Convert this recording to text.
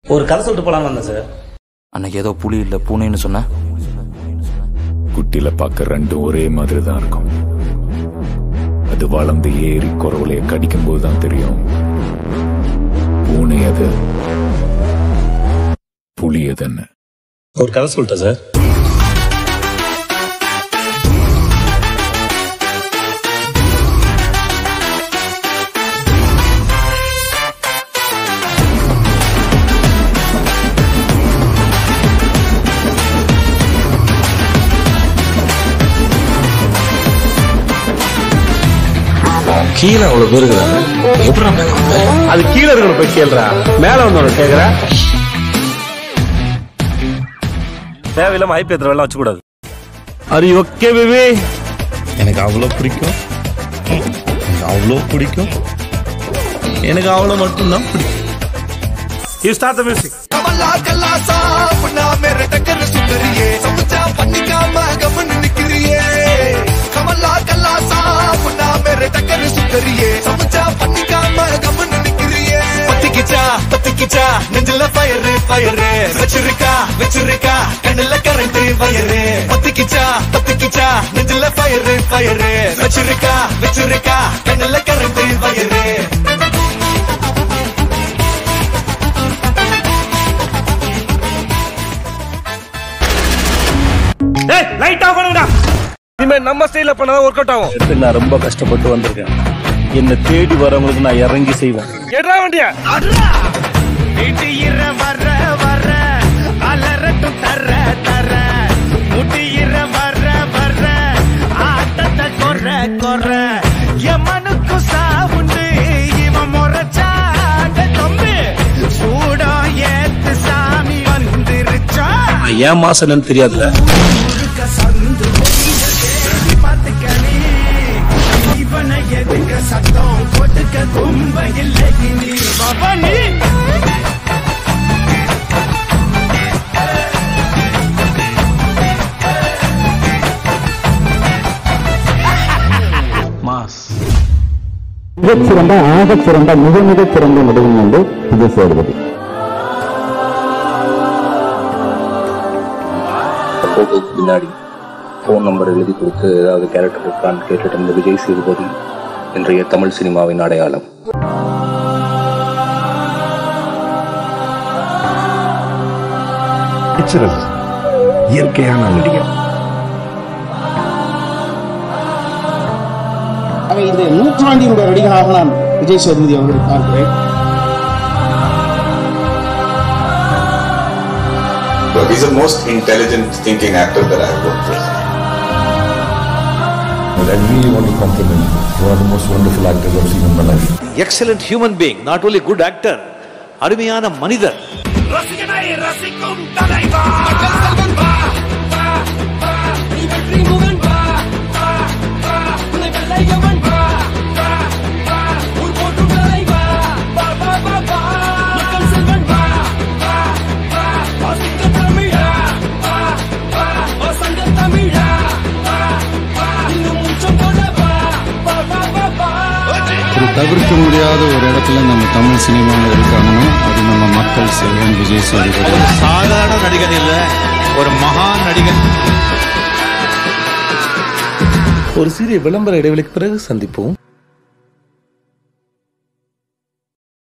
ஒரு கதை சொல்லிட்டு போலான்னு வந்தேன் சார். அன்னைக்கு ஏதோ புலி இல்ல பூனைன்னு சொன்ன. குட்டில பார்க்க ரெண்டும் ஒரே மாதிரி தான் இருக்கும். அது வளர்ந்து ஏறி குறவலைய கடிக்கும் போதுதான் தெரியும் பூனை அது புலி அதுன்னு. ஒரு கதை சொல்லிட்டேன் சார். கீழே அவ்வளவு பேர் இருக்கிறாங்க. அது கீழே இருக்கிற போய் கேள்றா, மேல வந்தவன கேக்குற. தேவையில்லாம ஐபி எத்தனை வேலை வச்சு கூடாது. அது ஓகே பேபி. எனக்கு அவ்வளோ பிடிக்கும், எனக்கு அவ்வளோ மட்டும்தான் பிடிக்கும். You start the music. कमला कला सापना मेरे टक्कर सुंदरिये समझा पन्नी का मगमन निकरिये कमला कला सापना मेरे टक्कर सुंदरिये समझा पन्नी का मगमन निकरिये पत्ती किचा नंजला फायर फायर वचरिका कनला करंट फायर पत्ती किचा नंजला फायर फायर वचरिका कनला करंट फायर லைட் ஆஃப் பண்ணுடா. இனிமே நம்ம ஸ்டைல்ல பண்ணா வொர்க் அவுட் ஆகும். நான் ரொம்ப கஷ்டப்பட்டு வந்திருக்கேன். என்ன தேடி வரவங்களுக்கு நான் இறங்கி செய்வேன். ஏடா வண்டியா முட்டியிர வர அலரட்டு தர முட்டியிர வர ஆட்டத்தை கொற எமனுக்கு சாவுண்டு இவன் முறைச்சா தம்பி சூடா ஏத்து சாமி வந்துருச்சா. ஏன் மாசம் தெரியாதுல. சத்தம் கொட்டுக்க கும்ப இல்லை பாபா நீ மாஸ் மிகச்சிறந்த ஆகச்சிறந்த மிகச் சிறந்த நடிகன் வந்து விஜய் சேதுபதி. போட்டோக்கு பின்னாடி ஃபோன் நம்பர் எழுதி கொடுத்து ஏதாவது கேரக்டர் இருக்கான்னு கேட்டுட்டு இருந்த விஜய் சேதுபதி இன்றைய தமிழ் சினிமாவின் அடையாளம். இயற்கையான நடிகர். இந்த நூற்றாண்டினுடைய நடிகராக நான் விஜய் சேதுபதி அவர்களை பார்க்கிறேன். He's the most intelligent thinking actor that I've worked with. I really want to compliment you. You are the most wonderful actors I've seen in my life. Excellent human being, not only good actor, அருமையான மனிதர். ரசிகனை ரசிக்கும் தலைவா மக்கள் செல்வன் வா நீ வெற்றி முகன் வா உன்னை வெள்ளையவன் வா ஊர் போற்றும் தலைவா மக்கள் செல்வன் வா வாசிக்க தமிழா வசந்த தமிழா இன்னும் உச்சம் போல தவிர்க்க முடியாத ஒரு இடத்துல நம்ம தமிழ் சினிமாவில் இருக்காங்கன்னா அது நம்ம மக்கள் செல்வன் விஜய் சேதுபதி. சாதாரண நடிகன் இல்ல, ஒரு மகான் நடிகன். ஒரு சிறிய விளம்பர இடைவெளிக்கு பிறகு சந்திப்போம்.